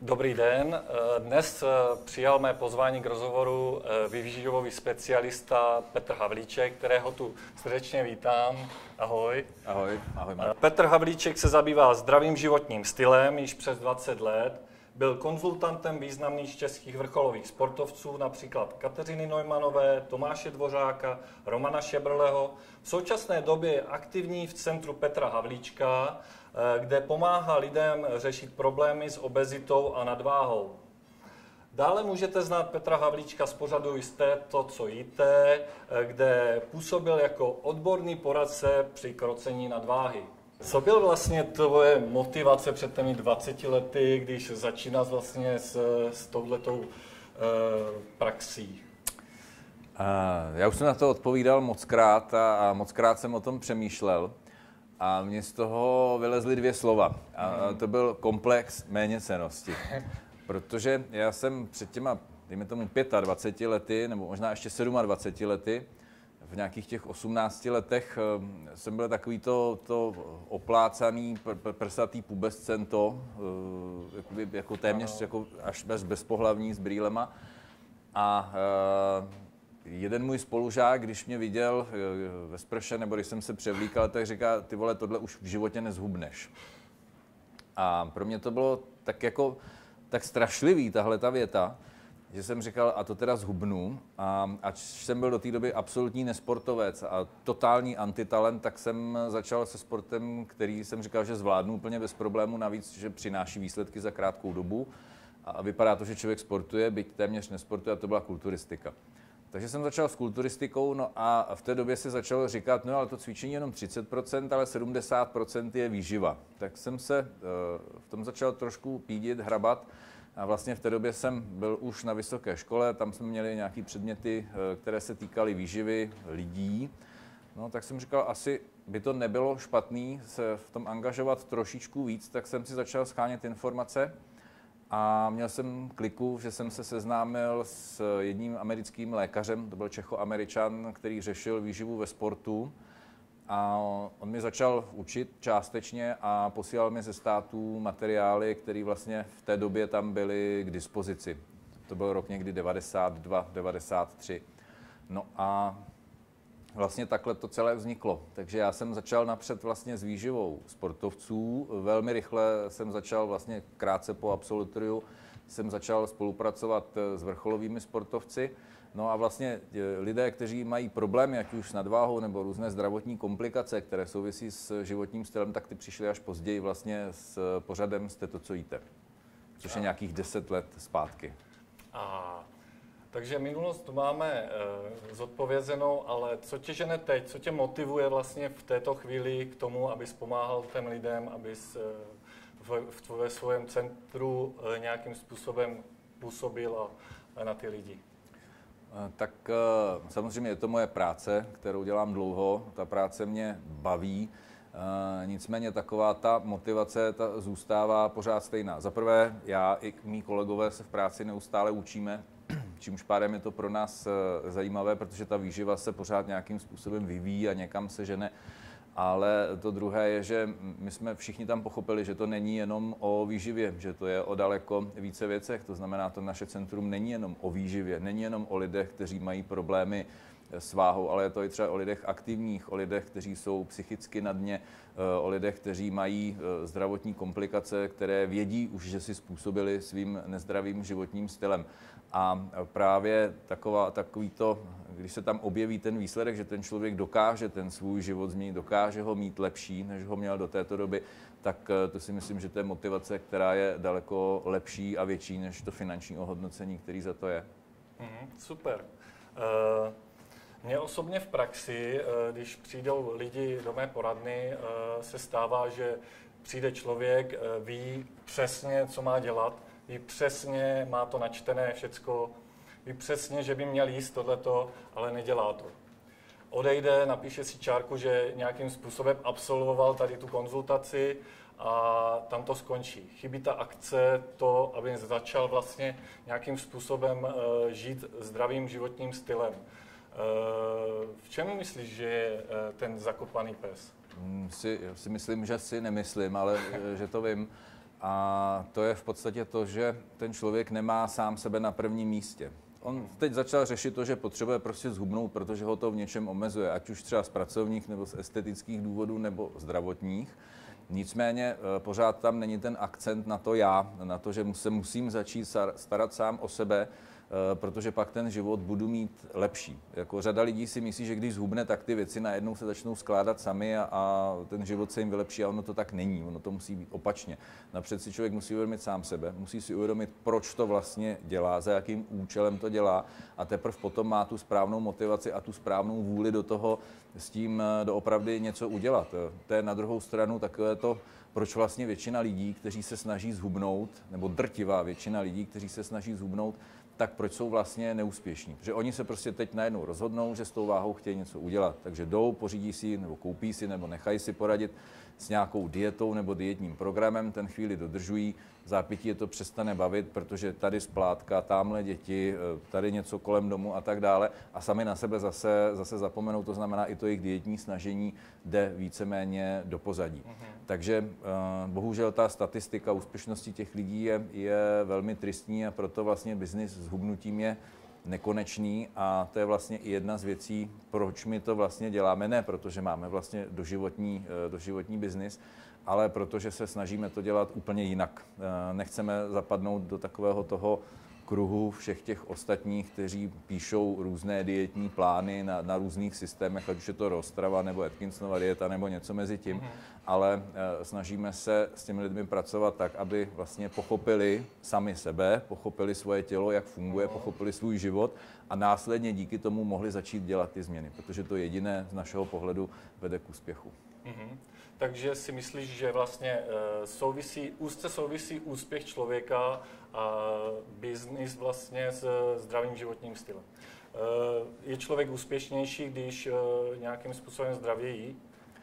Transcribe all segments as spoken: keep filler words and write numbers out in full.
Dobrý den. Dnes přijal mé pozvání k rozhovoru výživový specialista Petr Havlíček, kterého tu srdečně vítám. Ahoj. Ahoj. Ahoj, Marek. Petr Havlíček se zabývá zdravým životním stylem již přes dvacet let. Byl konzultantem významných českých vrcholových sportovců, například Kateřiny Neumanové, Tomáše Dvořáka, Romana Šebrleho. V současné době je aktivní v centru Petra Havlíčka, kde pomáhá lidem řešit problémy s obezitou a nadváhou. Dále můžete znát Petra Havlíčka z pořadu Jste to, co jíte, kde působil jako odborný poradce při krocení nadváhy. Co byl vlastně tvoje motivace před těmi dvaceti lety, když začínáš vlastně s, s touhletou uh, praxí? Uh, já už jsem na to odpovídal mockrát a, a mockrát jsem o tom přemýšlel. A mně z toho vylezly dvě slova. A to byl komplex méněcennosti. Protože já jsem před těma, dejme tomu dvaceti pěti lety, nebo možná ještě dvaceti sedmi lety, v nějakých těch osmnácti letech jsem byl takový to, to oplácaný, pr- prsatý pubescento, jakoby, jako téměř jako až bez bezpohlavní s brýlema. A jeden můj spolužák, když mě viděl ve sprše, nebo když jsem se převlíkal, tak říká, ty vole, tohle už v životě nezhubneš. A pro mě to bylo tak jako, tak strašlivý, tahle ta věta, že jsem říkal, a to teda zhubnu. A ač jsem byl do té doby absolutní nesportovec a totální antitalent, tak jsem začal se sportem, který jsem říkal, že zvládnu úplně bez problému, navíc, že přináší výsledky za krátkou dobu. A vypadá to, že člověk sportuje, byť téměř nesportuje, a to byla kulturistika. Takže jsem začal s kulturistikou, no a v té době si začal říkat, no ale to cvičení je jenom třicet procent, ale sedmdesát procent je výživa. Tak jsem se v tom začal trošku pídit, hrabat a vlastně v té době jsem byl už na vysoké škole, tam jsme měli nějaké předměty, které se týkaly výživy lidí. No tak jsem říkal, asi by to nebylo špatný se v tom angažovat trošičku víc, tak jsem si začal shánět informace. A měl jsem kliku, že jsem se seznámil s jedním americkým lékařem, to byl Čecho-Američan, který řešil výživu ve sportu. A on mi začal učit částečně a posílal mi ze států materiály, které vlastně v té době tam byly k dispozici. To byl rok někdy devadesát dva, devadesát tři. No a vlastně takhle to celé vzniklo. Takže já jsem začal napřed vlastně s výživou sportovců. Velmi rychle jsem začal vlastně krátce po absolutoriu jsem začal spolupracovat s vrcholovými sportovci. No a vlastně lidé, kteří mají problémy, ať už s nadváhou nebo různé zdravotní komplikace, které souvisí s životním stylem, tak ty přišly až později vlastně s pořadem Jste to, co jíte. Což je nějakých deset let zpátky. A takže minulost máme e, zodpovězenou, ale co tě žene teď, co tě motivuje vlastně v této chvíli k tomu, abys pomáhal těm lidem, abys e, v, v, ve svém centru e, nějakým způsobem působil a, a na ty lidi? Tak samozřejmě je to moje práce, kterou dělám dlouho, ta práce mě baví, nicméně taková ta motivace ta zůstává pořád stejná. Za prvé, já i mý kolegové se v práci neustále učíme, čímž pádem je to pro nás zajímavé, protože ta výživa se pořád nějakým způsobem vyvíjí a někam se žene. Ale to druhé je, že my jsme všichni tam pochopili, že to není jenom o výživě, že to je o daleko více věcech. To znamená, to naše centrum není jenom o výživě, není jenom o lidech, kteří mají problémy s váhou, ale je to i třeba o lidech aktivních, o lidech, kteří jsou psychicky na dně, o lidech, kteří mají zdravotní komplikace, které vědí už, že si způsobili svým nezdravým životním stylem. A právě taková, takový to, když se tam objeví ten výsledek, že ten člověk dokáže ten svůj život změnit, dokáže ho mít lepší, než ho měl do této doby, tak to si myslím, že to je motivace, která je daleko lepší a větší než to finanční ohodnocení, který za to je. Mm, super. Uh... Mně osobně v praxi, když přijdou lidi do mé poradny, se stává, že přijde člověk, ví přesně, co má dělat, ví přesně, má to načtené všecko, ví přesně, že by měl jíst tohleto, ale nedělá to. Odejde, napíše si čárku, že nějakým způsobem absolvoval tady tu konzultaci a tam to skončí. Chybí ta akce, to, aby začal vlastně nějakým způsobem žít zdravým životním stylem. V čem myslíš, že je ten zakopaný pes? Si, si myslím, že si nemyslím, ale že to vím. A to je v podstatě to, že ten člověk nemá sám sebe na prvním místě. On teď začal řešit to, že potřebuje prostě zhubnout, protože ho to v něčem omezuje, ať už třeba z pracovních, nebo z estetických důvodů, nebo zdravotních. Nicméně pořád tam není ten akcent na to já, na to, že se musím začít starat sám o sebe, protože pak ten život budu mít lepší. Jako řada lidí si myslí, že když zhubne, tak ty věci najednou se začnou skládat sami a, a ten život se jim vylepší, a ono to tak není, ono to musí být opačně. Napřed si člověk musí uvědomit sám sebe, musí si uvědomit, proč to vlastně dělá, za jakým účelem to dělá, a teprve potom má tu správnou motivaci a tu správnou vůli do toho s tím doopravdy něco udělat. To je na druhou stranu takové to, proč vlastně většina lidí, kteří se snaží zhubnout, nebo drtivá většina lidí, kteří se snaží zhubnout, tak proč jsou vlastně neúspěšní? Protože oni se prostě teď najednou rozhodnou, že s tou váhou chtějí něco udělat. Takže jdou, pořídí si, nebo koupí si, nebo nechají si poradit s nějakou dietou nebo dietním programem, ten chvíli dodržují, v zápětí je to přestane bavit, protože tady splátka, tamhle děti, tady něco kolem domu a tak dále, a sami na sebe zase, zase zapomenou, to znamená, i to jejich dietní snažení jde víceméně do pozadí. Mm-hmm. Takže bohužel ta statistika úspěšnosti těch lidí je, je velmi tristní, a proto vlastně biznis s hubnutím je nekonečný, a to je vlastně i jedna z věcí, proč my to vlastně děláme, ne protože máme vlastně doživotní, doživotní biznis, ale protože se snažíme to dělat úplně jinak. Nechceme zapadnout do takového toho kruhu všech těch ostatních, kteří píšou různé dietní plány na, na různých systémech, ať už je to Rostrava nebo Atkinsonova dieta nebo něco mezi tím, mm. ale e, snažíme se s těmi lidmi pracovat tak, aby vlastně pochopili sami sebe, pochopili svoje tělo, jak funguje, pochopili svůj život, a následně díky tomu mohli začít dělat ty změny, protože to jediné z našeho pohledu vede k úspěchu. Mm-hmm. Takže si myslíš, že vlastně souvisí, úzce souvisí úspěch člověka a biznis vlastně s zdravým životním stylem. Je člověk úspěšnější, když nějakým způsobem zdravě jí?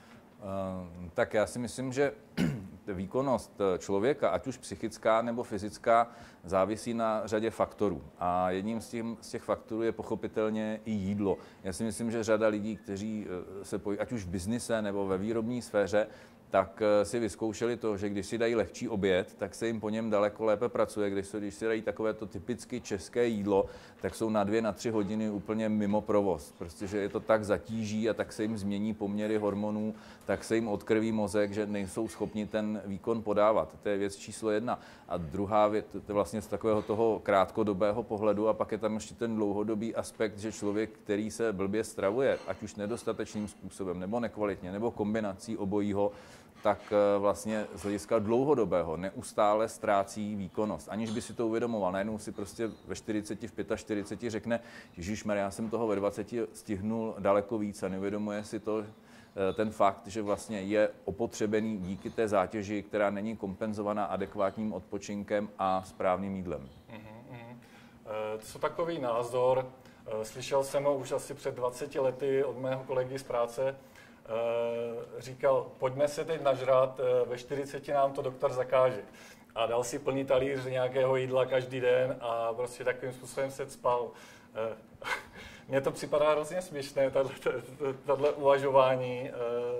Tak já si myslím, že výkonnost člověka, ať už psychická nebo fyzická, závisí na řadě faktorů. A jedním z těch, z těch faktorů je pochopitelně i jídlo. Já si myslím, že řada lidí, kteří se pojí, ať už v biznise nebo ve výrobní sféře, tak si vyzkoušeli to, že když si dají lehčí oběd, tak se jim po něm daleko lépe pracuje. Když, se, když si dají takové to typicky české jídlo, tak jsou na dvě, na tři hodiny úplně mimo provoz. Prostě, že je to tak zatíží a tak se jim změní poměry hormonů, tak se jim odkrví mozek, že nejsou schopni ten výkon podávat. To je věc číslo jedna. A druhá věc, to je vlastně z takového toho krátkodobého pohledu, a pak je tam ještě ten dlouhodobý aspekt, že člověk, který se blbě stravuje, ať už nedostatečným způsobem, nebo nekvalitně, nebo kombinací obojího, tak vlastně z hlediska dlouhodobého neustále ztrácí výkonnost. Aniž by si to uvědomoval, najednou si prostě ve čtyřiceti, v čtyřiceti pěti řekne, ježišmarja, já jsem toho ve dvaceti stihnul daleko víc, a neuvědomuje si to, ten fakt, že vlastně je opotřebený díky té zátěži, která není kompenzovaná adekvátním odpočinkem a správným jídlem. Mm-hmm. Co takový názor? Slyšel jsem ho už asi před dvaceti lety od mého kolegy z práce. Říkal, pojďme se teď nažrat, ve čtyřiceti nám to doktor zakáže. A dal si plný talíř nějakého jídla každý den a prostě takovým způsobem se cpal. Mně to připadá hrozně směšné, tato uvažování.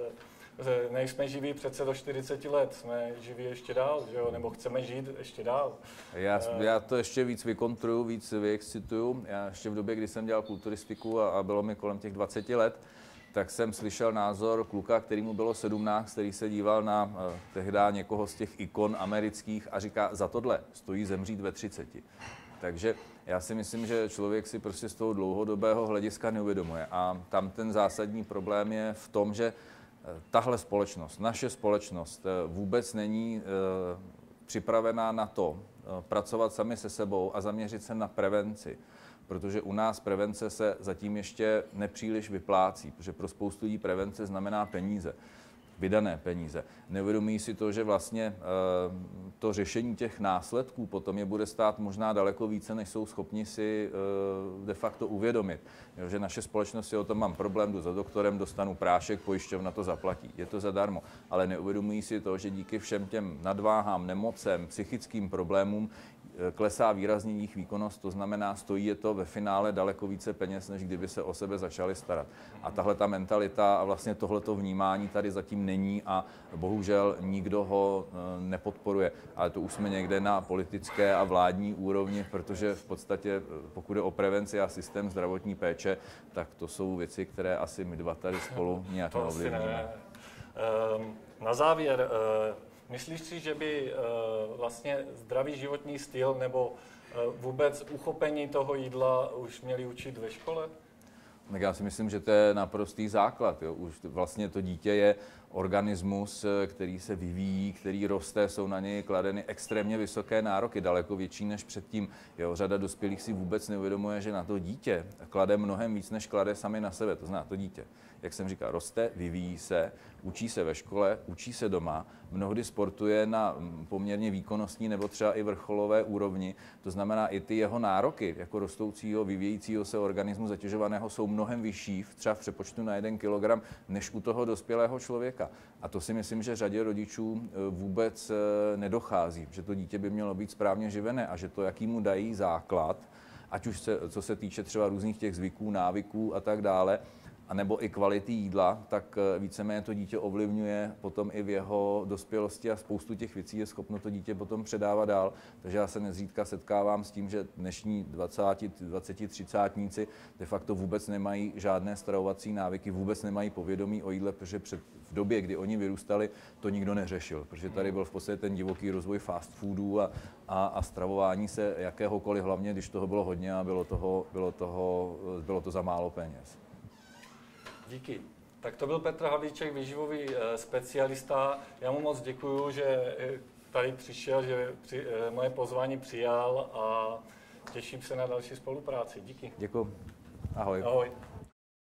Nejsme živí přece do čtyřiceti let, jsme živí ještě dál, že jo? Nebo chceme žít ještě dál. Já, já to ještě víc vykontruju, víc vyexcituju. Já ještě v době, kdy jsem dělal kulturistiku a, a bylo mi kolem těch dvaceti let, tak jsem slyšel názor kluka, který mu bylo sedmnáct, který se díval na uh, tehdy někoho z těch ikon amerických a říká, za tohle stojí zemřít ve třiceti. Takže já si myslím, že člověk si prostě z toho dlouhodobého hlediska neuvědomuje. A tam ten zásadní problém je v tom, že tahle společnost, naše společnost vůbec není uh, připravená na to uh, pracovat sami se sebou a zaměřit se na prevenci. Protože u nás prevence se zatím ještě nepříliš vyplácí, protože pro spoustu lidí prevence znamená peníze, vydané peníze. Neuvědomují si to, že vlastně e, to řešení těch následků potom je bude stát možná daleko více, než jsou schopni si e, de facto uvědomit. Jo, že naše společnost je o tom, mám problém, jdu za doktorem, dostanu prášek, pojišťovna to zaplatí. Je to zadarmo. Ale neuvědomují si to, že díky všem těm nadváhám, nemocem, psychickým problémům klesá výrazně jejich výkonnost, to znamená, stojí je to ve finále daleko více peněz, než kdyby se o sebe začali starat. A tahle ta mentalita a vlastně tohleto vnímání tady zatím není a bohužel nikdo ho nepodporuje. Ale to už jsme někde na politické a vládní úrovni, protože v podstatě, pokud je o prevenci a systém zdravotní péče, tak to jsou věci, které asi my dva tady spolu nějak neovlivníme. Na závěr, myslíš si, že by vlastně zdravý životní styl nebo vůbec uchopení toho jídla už měli učit ve škole? Tak já si myslím, že to je naprostý základ. Jo. Už vlastně to dítě je organismus, který se vyvíjí, který roste, jsou na něj kladeny extrémně vysoké nároky, daleko větší než předtím. Jo, řada dospělých si vůbec neuvědomuje, že na to dítě klade mnohem víc, než klade sami na sebe. To znamená, to dítě, jak jsem říkal, roste, vyvíjí se, učí se ve škole, učí se doma, mnohdy sportuje na poměrně výkonnostní nebo třeba i vrcholové úrovni. To znamená, i ty jeho nároky jako rostoucího, vyvíjejícího se organismu zatěžovaného jsou mnohem vyšší, třeba v přepočtu na jeden kilogram, než u toho dospělého člověka. A to si myslím, že řadě rodičů vůbec nedochází, že to dítě by mělo být správně živené a že to, jaký mu dají základ, ať už se, co se týče třeba různých těch zvyků, návyků a tak dále, a nebo i kvality jídla, tak víceméně to dítě ovlivňuje potom i v jeho dospělosti a spoustu těch věcí je schopno to dítě potom předávat dál. Takže já se nezřídka setkávám s tím, že dnešní dvaceti, dvaceti, třicátníci de facto vůbec nemají žádné stravovací návyky, vůbec nemají povědomí o jídle, protože před, v době, kdy oni vyrůstali, to nikdo neřešil, protože tady byl v podstatě ten divoký rozvoj fast foodů a, a, a stravování se jakéhokoliv, hlavně když toho bylo hodně a bylo, toho, bylo, toho, bylo to za málo peněz. Díky. Tak to byl Petr Havlíček, výživový specialista. Já mu moc děkuju, že tady přišel, že při, moje pozvání přijal a těším se na další spolupráci. Díky. Děkuji. Ahoj. Ahoj.